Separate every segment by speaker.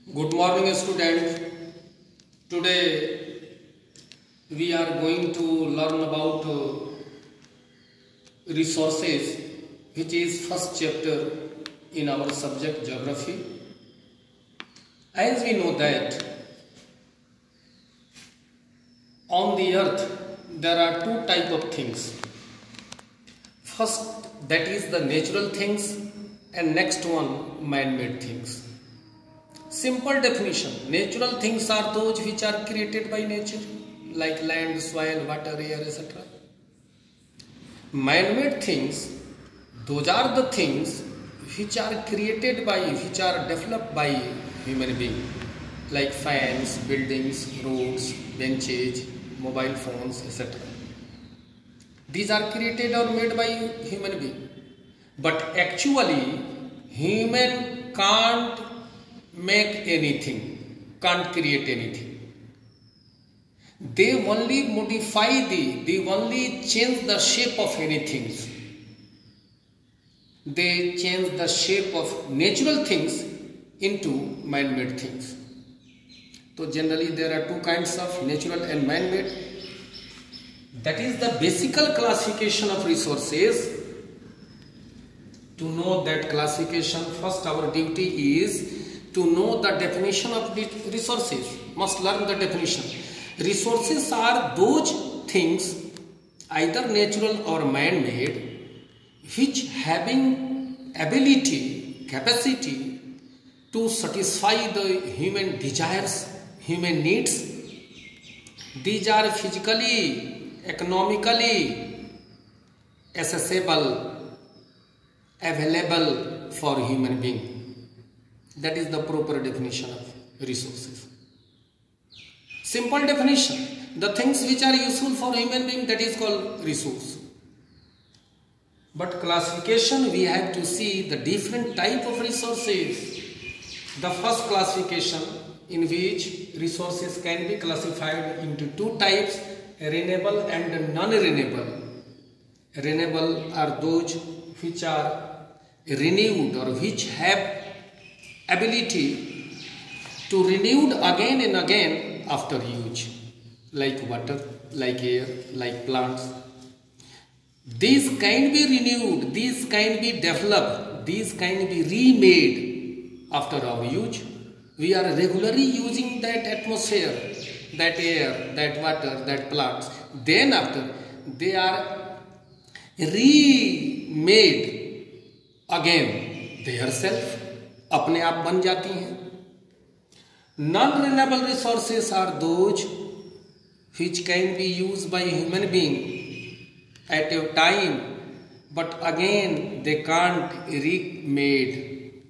Speaker 1: Good morning, student. Today we are going to learn about resources, which is first chapter in our subject geography. As we know that on the earth there are two type of things. First, that is the natural things, and next one, man-made things. Simple definition: natural things are those which are created by nature, like land, soil, water, air, etc. Man-made things, those are the things which are created by, which are developed by human being, like fans, buildings, roads, benches, mobile phones, etc. These are created or made by human being. But actually, human can't make anything, can't create anything. They only modify they only change the shape of anything. They change the shape of natural things into man-made things. So generally there are two kinds of natural and man-made. That is the basic classification of resources. To know that classification, first our duty is to know the definition of the resources. Must learn the definition. Resources are those things, either natural or man-made, which having ability, capacity to satisfy the human desires, human needs. These are physically, economically accessible, available for human being. That is the proper definition of resources. Simple definition: the things which are useful for human being, that is called resource. But classification, we have to see the different type of resources. The first classification, in which resources can be classified into two types: renewable and non-renewable. Renewable are those which are renewed or which have ability to renewed again and again after use, like water, like air, like plants. These can be renewed, these can be developed, these can be remade after our use. We are regularly using that atmosphere, that air, that water, that plants. Then after they are remade again, their self अपने आप बन जाती हैं. Non-renewable resources are those which can be used by human being at a time, but again they can't remade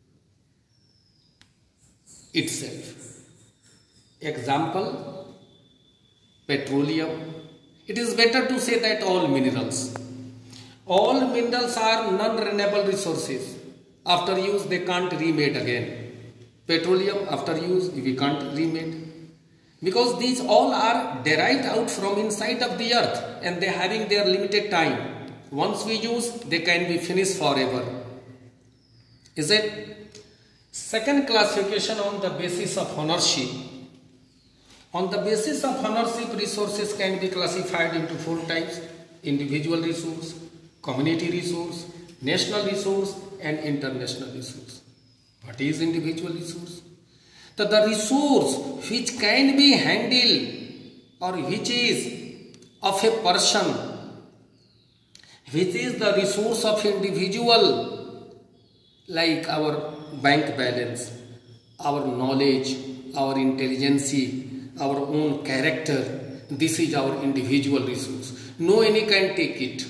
Speaker 1: itself. Example: petroleum. It is better to say that all minerals. All minerals are non-renewable resources. After use, they can't remade again. Petroleum, after use, we can't remade. Because these all are derived out from inside of the earth, and they having their limited time. Once we use, they can be finished forever. Is it? Second classification, on the basis of ownership. On the basis of ownership, resources can be classified into four types: individual resource, community resource, national resource, and international resource. What is individual resource? The resource which can be handled or which is of a person, which is the resource of individual, like our bank balance, our knowledge, our intelligence, our own character. This is our individual resource. No any can take it.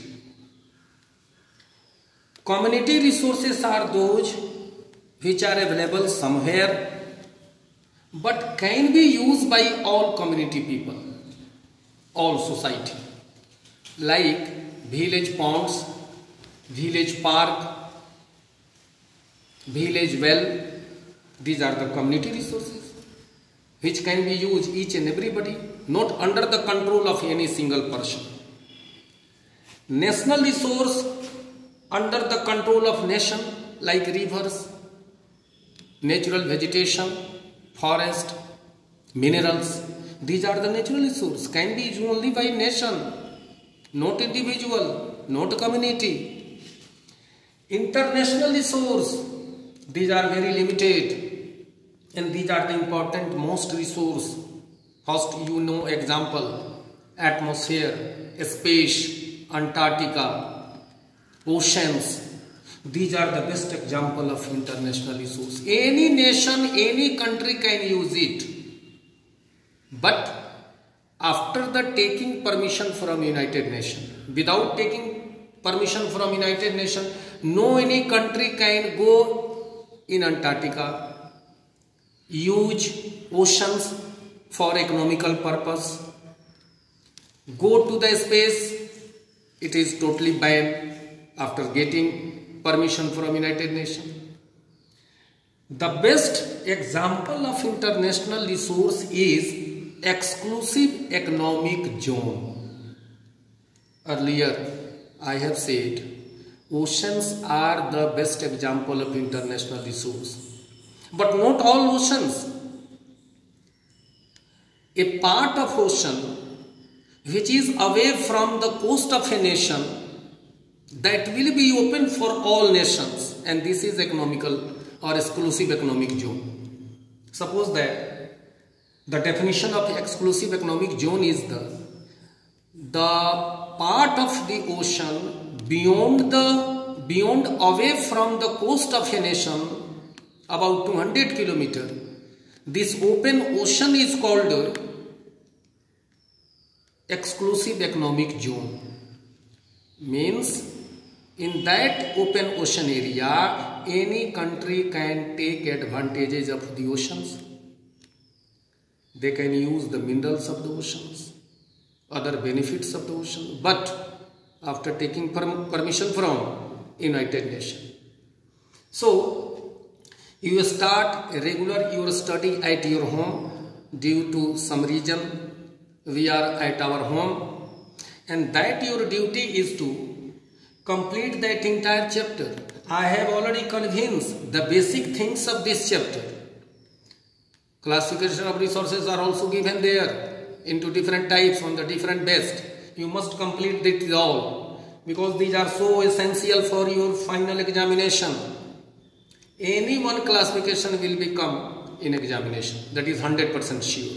Speaker 1: Community resources are those which are available somewhere but can be used by all community people, all society, like village ponds, village park, village well. These are the community resources which can be used each and everybody, not under the control of any single person. National resource under the control of nation, like rivers, natural vegetation, forest, minerals. These are the natural resources, can be used only by nation, not individual, not community. International resource, these are very limited, and these are the important most resource. First, you know example, atmosphere, space, Antarctica, oceans. These are the best example of international resource. Any nation, any country can use it, but after the taking permission from United Nations. Without taking permission from United Nations, no any country can go in Antarctica, use oceans for economical purpose, go to the space. It is totally banned after getting permission from United Nations. The best example of international resource is exclusive economic zone. Earlier I have said oceans are the best example of international resource, but not all oceans. A part of ocean which is away from the coast of a nation, that will be open for all nations, and this is economical or exclusive economic zone. Suppose that the definition of exclusive economic zone is the part of the ocean beyond away from the coast of a nation about 200 kilometers. This open ocean is called exclusive economic zone. Means in that open ocean area, any country can take advantages of the oceans. They can use the minerals of the oceans, other benefits of the ocean, but after taking permission from United Nations. So you start regular your study at your home. Due to some reason we are at our home, and that your duty is to complete that entire chapter. I have already convinced the basic things of this chapter. Classification of resources are also given there into different types on the different best. You must complete it all, because these are so essential for your final examination. Any one classification will become in examination, that is 100% sure.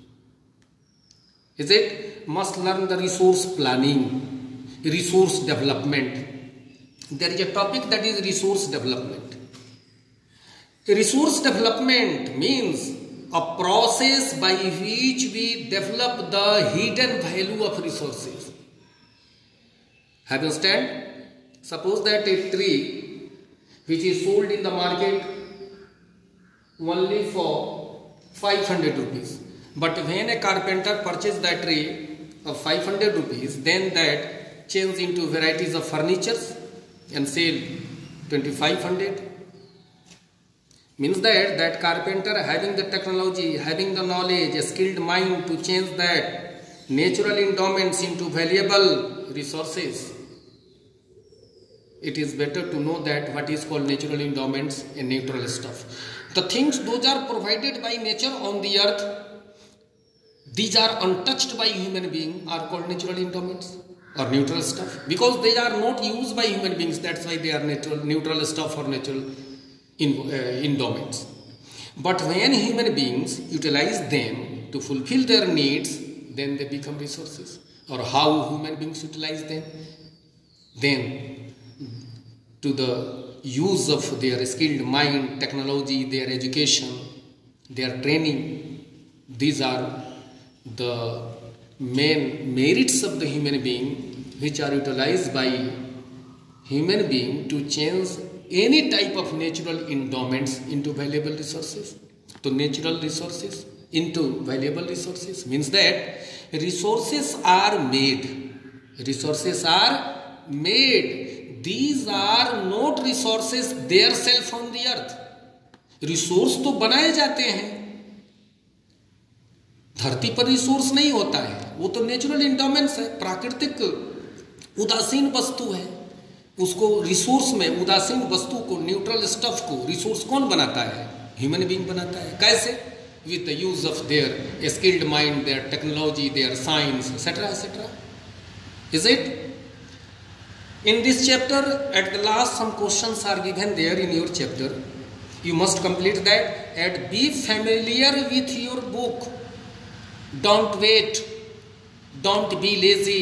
Speaker 1: Is it? Must learn the resource planning, resource development. There is a topic that is resource development. Resource development means a process by which we develop the hidden value of resources. Have you understand? Suppose that a tree which is sold in the market only for 500 rupees. But when a carpenter purchases that tree of 500 rupees, then that change into varieties of furnitures and sell 2500. Means that carpenter having the technology, having the knowledge, a skilled mind to change that natural endowments into valuable resources. It is better to know that what is called natural endowments and neutral stuff. The things those are provided by nature on the earth, these are untouched by human being, are called natural endowments or neutral stuff, because they are not used by human beings. That's why they are neutral stuff or natural endowments. But when human beings utilize them to fulfill their needs, then they become resources. Or how human beings utilize them? Then to the use of their skilled mind, technology, their education, their training. These are the main merits of the human being, which are utilized by human being to change any type of natural endowments into valuable resources. So natural resources into valuable resources means that resources are made. Resources are made. These are not resources themselves on the earth. Resource तो बनाए जाते हैं, धरती पर resource नहीं होता है, वो तो नेचुरल एंडोमेंट्स है, प्राकृतिक उदासीन वस्तु है। उसको रिसोर्स में उदासीन वस्तु को, न्यूट्रल स्टफ को रिसोर्स कौन बनाता है? ह्यूमन बीइंग बनाता है। कैसे? With the use of their skilled mind, their technology, their science, etcetera etcetera. Is it? In this chapter, at the last, some questions are given there in your chapter. You must complete that and be familiar with your book. Don't wait. Don't be lazy.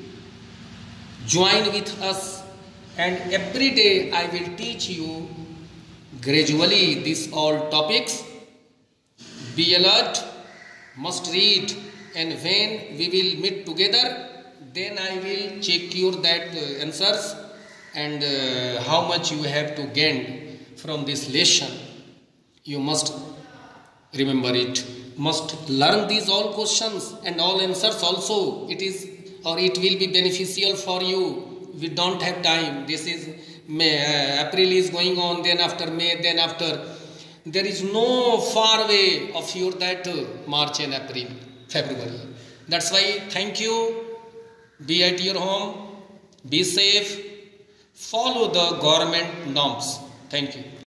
Speaker 1: Join with us, and every day I will teach you gradually these all topics. Be alert, must read, and when we will meet together, then I will check your that answers and how much you have to gain from this lesson. You must remember it, must learn these all questions and all answers also. It is, or it will be beneficial for you. We don't have time. This is May, April is going on, then after May, then after, there is no far way of your that March and April, February. That's why thank you. Be at your home, be safe, follow the government norms. Thank you.